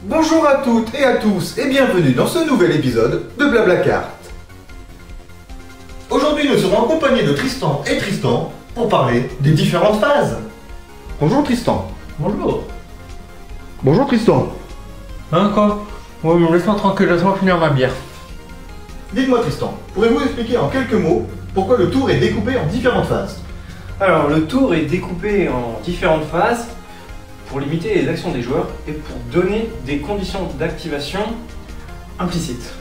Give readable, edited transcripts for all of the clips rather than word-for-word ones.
Bonjour à toutes et à tous et bienvenue dans ce nouvel épisode de Blablacar. Aujourd'hui nous serons accompagnés de Tristan et Tristan pour parler des différentes phases. Bonjour Tristan. Bonjour. Bonjour Tristan. Hein quoi? Oui, laisse-moi tranquille, laisse-moi finir ma bière. Dites-moi Tristan, pourriez-vous expliquer en quelques mots pourquoi le tour est découpé en différentes phases? Alors, le tour est découpé en différentes phases pour limiter les actions des joueurs et pour donner des conditions d'activation implicites.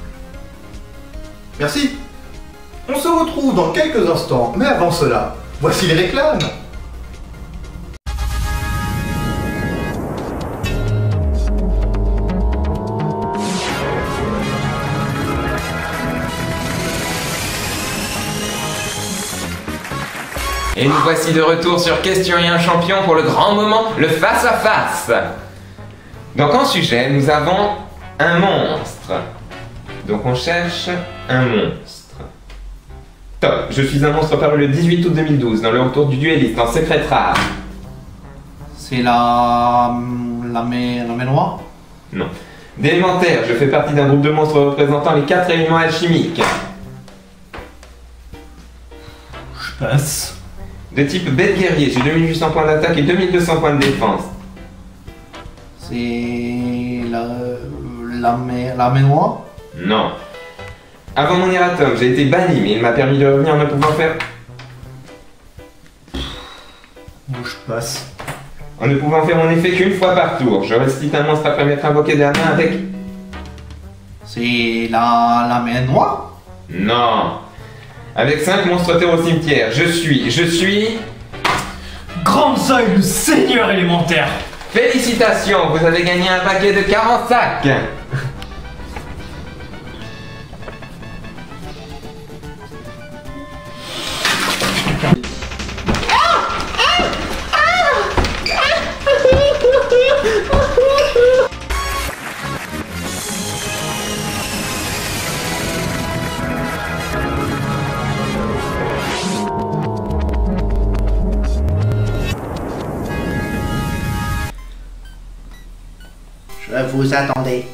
Merci. On se retrouve dans quelques instants, mais avant cela, voici les réclames. Et nous voici de retour sur Question et un champion pour le grand moment, le face-à-face. Donc en sujet, nous avons un monstre. Donc on cherche un monstre. Top, je suis un monstre paru le 18 août 2012 dans le retour du dueliste en secret rare. C'est la main noire? Non. D'élémentaire, je fais partie d'un groupe de monstres représentant les 4 éléments alchimiques. Je passe. De type bête guerrier, j'ai 2800 points d'attaque et 2200 points de défense. C'est la main noire? Non. Avant mon erratum, j'ai été banni, mais il m'a permis de revenir en ne pouvant faire... Bon, je passe. En ne pouvant faire mon effet qu'une fois par tour. Je recite un monstre après m'être invoqué de la main avec... C'est la main noire? Non. Avec 5 monstres terre au cimetière. Je suis... Grand Seuil, le seigneur élémentaire. Félicitations, vous avez gagné un paquet de 40 sacs. Je vous attendais.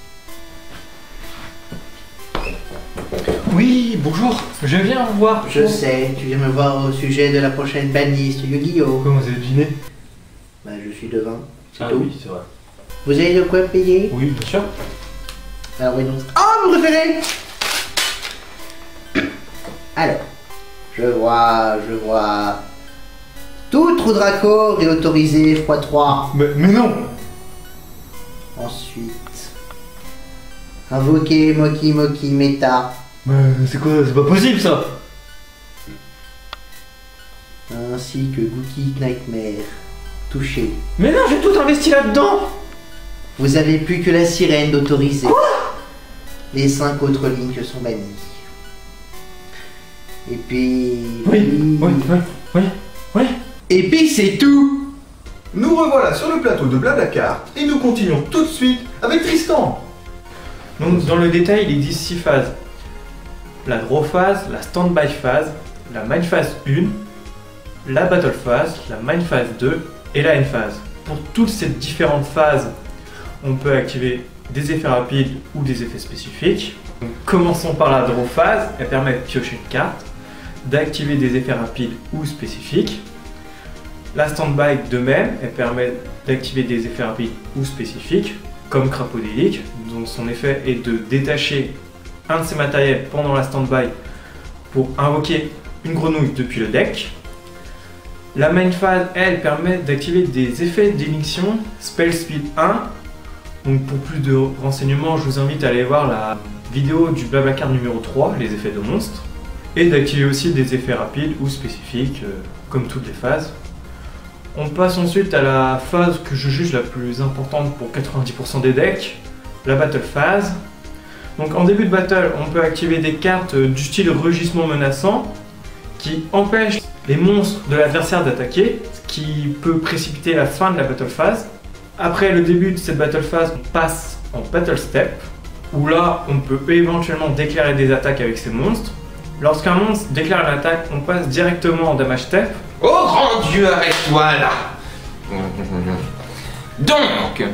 Oui, bonjour. Je viens vous voir. Je sais, tu viens me voir au sujet de la prochaine banliste Yu-Gi-Oh! Comment vous avez deviné? Bah, je suis devant. C'est Ah tout. oui, c'est vrai. Vous avez de quoi payer? Oui, bien sûr. Alors, oui, non. Oh, vous préférez? Alors, je vois. Tout trou Draco est autorisé x3. Mais non. Ensuite, invoquer Moki Meta, Mais c'est quoi? C'est pas possible ça. ainsi que Gookie Nightmare. Touché. Mais non, j'ai tout investi là-dedans. Vous avez plus que la sirène d'autoriser. Les 5 autres lignes sont bannies. Et puis... Oui. Et puis c'est tout. Nous revoilà sur le plateau de Blablacar et nous continuons tout de suite avec Tristan. Donc dans le détail, il existe 6 phases. La draw phase, la standby phase, la main phase 1, la battle phase, la main phase 2 et la end phase. Pour toutes ces différentes phases, on peut activer des effets rapides ou des effets spécifiques. Donc, commençons par la draw phase, elle permet de piocher une carte, d'activer des effets rapides ou spécifiques. La standby de même, elle permet d'activer des effets rapides ou spécifiques, comme Crapodélique, dont son effet est de détacher un de ses matériels pendant la standby pour invoquer une grenouille depuis le deck. La main phase, elle, permet d'activer des effets d'élixion Spell Speed 1. Donc pour plus de renseignements, je vous invite à aller voir la vidéo du Blablacar numéro 3, les effets de monstres, et d'activer aussi des effets rapides ou spécifiques, comme toutes les phases. On passe ensuite à la phase que je juge la plus importante pour 90% des decks, la battle phase. Donc en début de battle, on peut activer des cartes du style rugissement menaçant qui empêchent les monstres de l'adversaire d'attaquer, ce qui peut précipiter la fin de la battle phase. Après le début de cette battle phase, on passe en battle step, où là on peut éventuellement déclarer des attaques avec ces monstres. Lorsqu'un monstre déclare une attaque, on passe directement en damage step. Oh grand Dieu, arrête-toi là. Donc,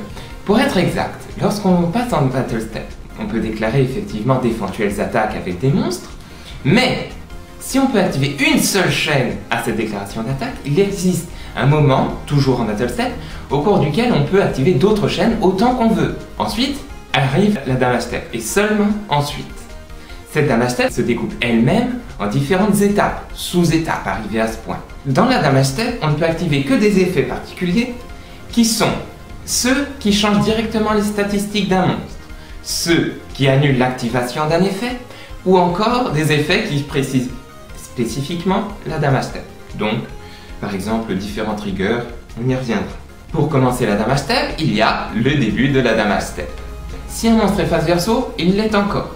Pour être exact, lorsqu'on passe en Battle Step, on peut déclarer effectivement d'éventuelles attaques avec des monstres, mais si on peut activer une seule chaîne à cette déclaration d'attaque, il existe un moment, toujours en Battle Step, au cours duquel on peut activer d'autres chaînes autant qu'on veut. Ensuite, arrive la Damage Step, et seulement ensuite. Cette Damage Step se découpe elle-même en différentes étapes, sous-étapes arrivées à ce point. Dans la Damage Step, on ne peut activer que des effets particuliers qui sont ceux qui changent directement les statistiques d'un monstre, ceux qui annulent l'activation d'un effet, ou encore des effets qui précisent spécifiquement la Damage Step. Donc, par exemple, différents triggers, on y reviendra. Pour commencer la Damage Step, il y a le début de la Damage Step. Si un monstre est face verso, il l'est encore.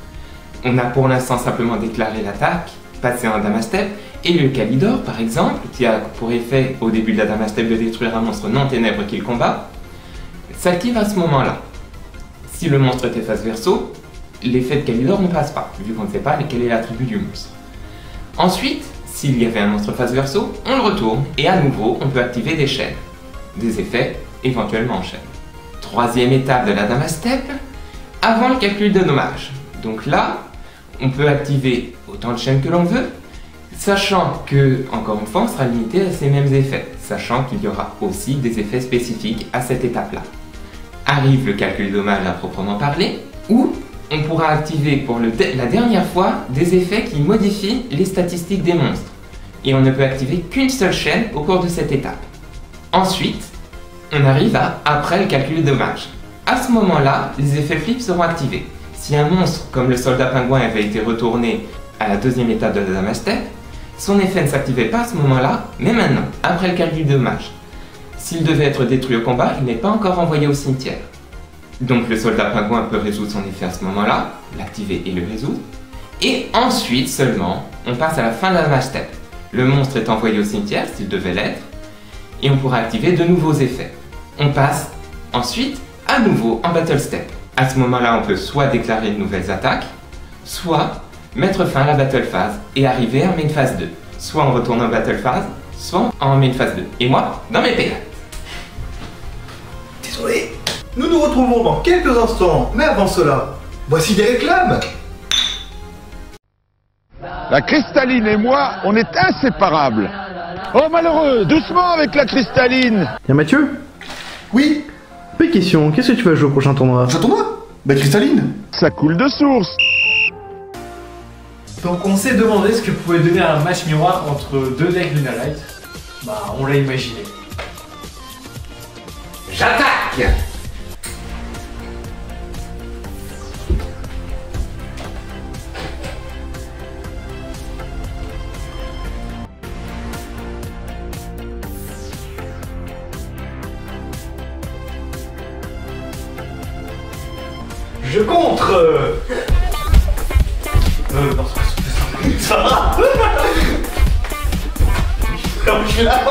On a pour l'instant simplement déclaré l'attaque, passé en Damage Step, et le Kalidor, par exemple, qui a pour effet au début de la Damage Step de détruire un monstre non ténèbre qu'il combat, s'active à ce moment-là. Si le monstre était face verso, l'effet de Kalidor ne passe pas, vu qu'on ne sait pas quel est l'attribut du monstre. Ensuite, s'il y avait un monstre face verso, on le retourne, et à nouveau, on peut activer des chaînes. Des effets, éventuellement en chaîne. Troisième étape de la Damage Step, avant le calcul de dommage. Donc là, on peut activer autant de chaînes que l'on veut, sachant que, encore une fois, on sera limité à ces mêmes effets, sachant qu'il y aura aussi des effets spécifiques à cette étape-là. Arrive le calcul de dommage à proprement parler, où on pourra activer pour la dernière fois des effets qui modifient les statistiques des monstres. Et on ne peut activer qu'une seule chaîne au cours de cette étape. Ensuite, on arrive à après le calcul de dommage. À ce moment-là, les effets flip seront activés. Si un monstre, comme le soldat pingouin, avait été retourné à la deuxième étape de la Damage Step, son effet ne s'activait pas à ce moment-là, mais maintenant, après le calcul de dommage. S'il devait être détruit au combat, il n'est pas encore envoyé au cimetière. Donc le soldat pingouin peut résoudre son effet à ce moment-là, l'activer et le résoudre. Et ensuite seulement, on passe à la fin de la Damage Step. Le monstre est envoyé au cimetière, s'il devait l'être, et on pourra activer de nouveaux effets. On passe ensuite à nouveau en Battle Step. À ce moment-là, on peut soit déclarer de nouvelles attaques, soit mettre fin à la Battle Phase et arriver en Main Phase 2. Soit on retourne en Battle Phase, soit en Main Phase 2. Et moi, dans mes pédales. Désolé. Nous nous retrouvons dans quelques instants, mais avant cela, voici des réclames. La cristalline et moi, on est inséparables. Oh malheureux, doucement avec la cristalline. Tiens Mathieu, Oui, petite question, qu'est-ce que tu vas jouer au prochain tournoi? un tournoi. Bah cristalline. Ça coule de source. Donc on s'est demandé ce que pouvait donner un match miroir entre deux decks Lunalight. Bah on l'a imaginé. J'attaque! Je contre. Non, ça va. Je suis là.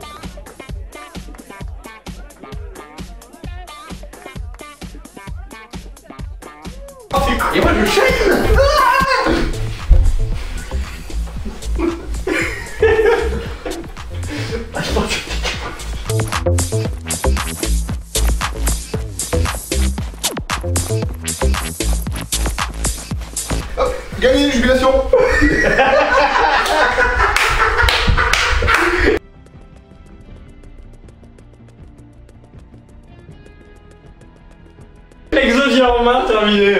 Et moi je chaîne. Gagné une jubilation. Exodia en main, terminé.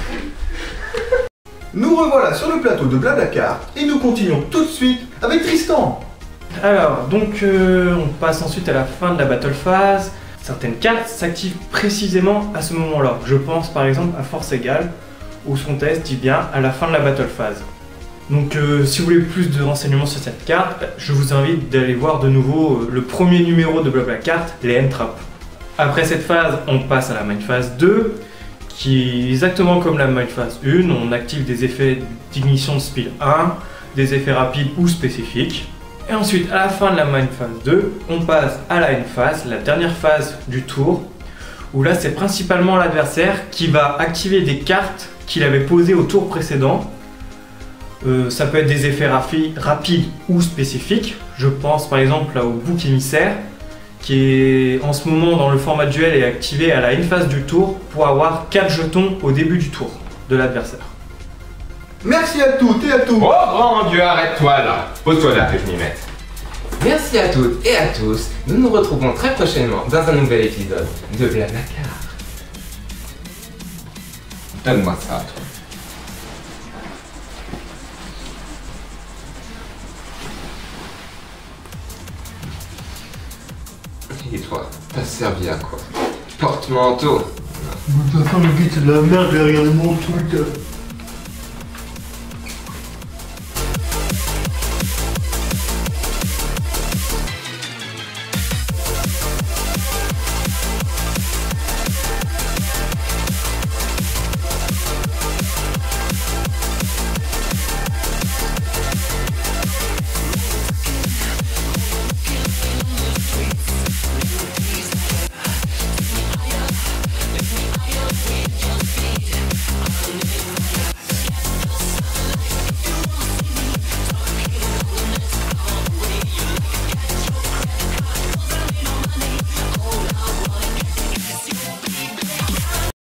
Nous revoilà sur le plateau de Blablacar et nous continuons tout de suite avec Tristan. Alors, donc on passe ensuite à la fin de la Battle Phase. Certaines cartes s'activent précisément à ce moment-là. Je pense par exemple à Force Égale, ou son test dit bien à la fin de la Battle Phase. Donc si vous voulez plus de renseignements sur cette carte, je vous invite d'aller voir de nouveau le premier numéro de Blablacar, les N-Trap. Après cette phase, on passe à la Main Phase 2, qui est exactement comme la Main Phase 1, on active des effets d'ignition de speed 1, des effets rapides ou spécifiques. Et ensuite, à la fin de la Main Phase 2, on passe à la End Phase, la dernière phase du tour, où là c'est principalement l'adversaire qui va activer des cartes qu'il avait posées au tour précédent. Ça peut être des effets rapides ou spécifiques. Je pense par exemple là, au bouc émissaire, qui est en ce moment dans le format duel et activé à la phase du tour pour avoir 4 jetons au début du tour de l'adversaire. Merci à toutes et à tous. Oh grand Dieu, arrête-toi là. Pose-toi là que je m'y mette. Merci à toutes et à tous. Nous nous retrouvons très prochainement dans un nouvel épisode de Blablacar. Donne-moi ça, toi. Et toi, t'as servi à quoi? Porte-manteau. De toute façon, le guide, c'est de la merde derrière mon truc.